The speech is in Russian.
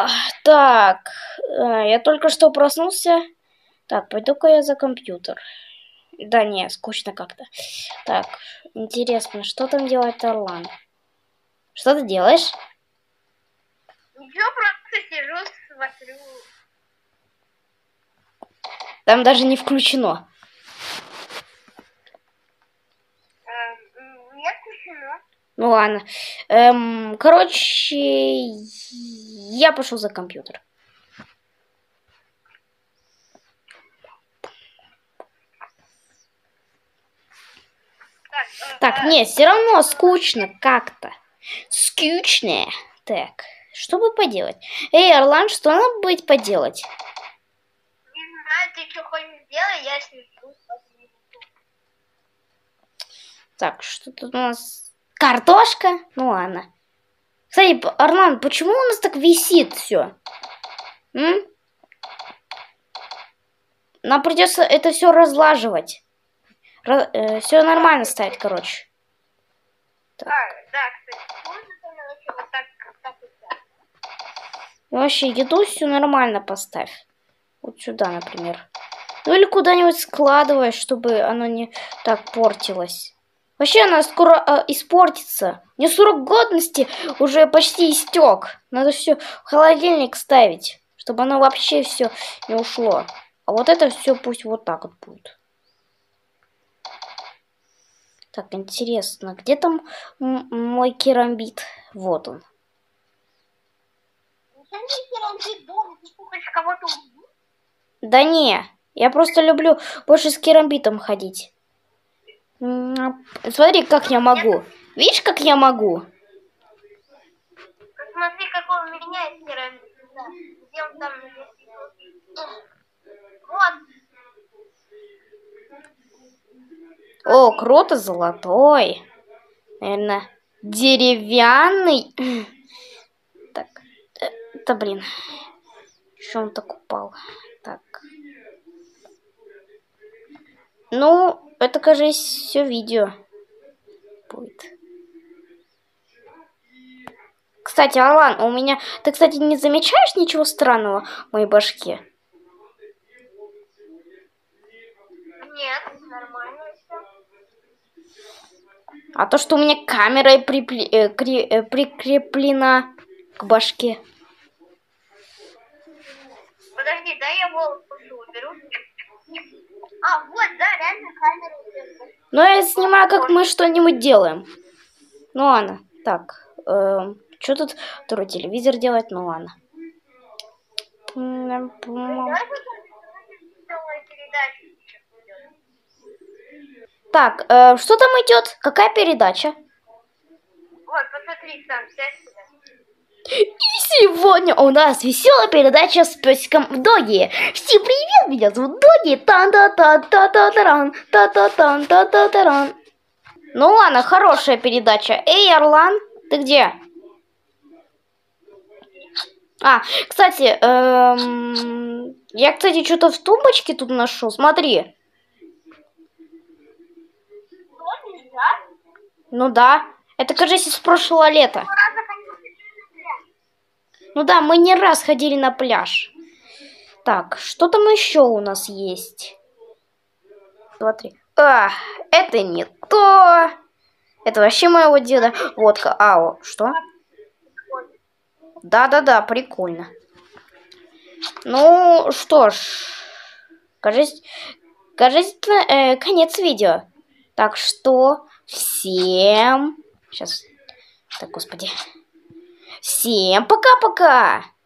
Так, я только что проснулся. Так, пойду-ка я за компьютер. Да не, скучно как-то. Так, интересно, что там делает Орлан? Что ты делаешь? Ничего, просто сижу, смотрю. Там даже не включено. Нет, включено. Ну ладно. Короче, я пошел за компьютер. Так, нет, все равно скучно как-то. Скучно. Так, что бы поделать? Эй, Орлан, что надо будет поделать? Не знаю, ты что хочешь сделать, я сижу. Так, что тут у нас? Картошка? Ну ладно. Кстати, Орлан, почему у нас так висит все? Нам придется это все разлаживать. Все нормально ставить, короче. Так. Да, кстати, можно там вот так и так. И вообще, еду все нормально поставь. Вот сюда, например. Ну или куда-нибудь складывай, чтобы оно не так портилось. Вообще, она скоро испортится. Мне срок годности уже почти истек. Надо все в холодильник ставить, чтобы оно вообще все не ушло. А вот это все пусть вот так вот будет. Так, интересно, где там мой керамбит? Вот он. Да не, я просто люблю больше с керамбитом ходить. Смотри, как я могу. Видишь, как я могу? Посмотри, какой у меня есть керамид. Где он там? Вот. О, круто, золотой. Наверное, деревянный. Так, это, блин. Что он так упал? Так. Ну, это, кажется, все видео будет. Кстати, Алан, у меня... Ты, кстати, не замечаешь ничего странного в моей башке? Нет, нормально все. А то, что у меня камера прикреплена к башке. Подожди, дай я волосы уберу. А, вот, да, реально камера. Ну, я снимаю, как мы что-нибудь делаем. Ну, ладно. Так, что тут второй телевизор делать? Ну, ладно. Так, что там идет? Какая передача? Вот, посмотри сам, сядь сюда. И сегодня у нас веселая передача с песиком Доги. Всем привет, меня зовут Доги. Тан-та-та-та-та-таран, та-та-тан-та-та-таран. Ну ладно, хорошая передача. Эй, Орлан, ты где? А, кстати, я, кстати, что-то в тумбочке тут нашел. Смотри. Ну да. Это, кажется, с прошлого лета. Ну да, мы не раз ходили на пляж. Так, что там еще у нас есть? Смотри. А, это не то. Это вообще моего деда. Водка. Ау, что? Да-да-да, прикольно. Ну, что ж. Кажется, конец видео. Так что всем... Сейчас. Так, господи. Всем пока-пока.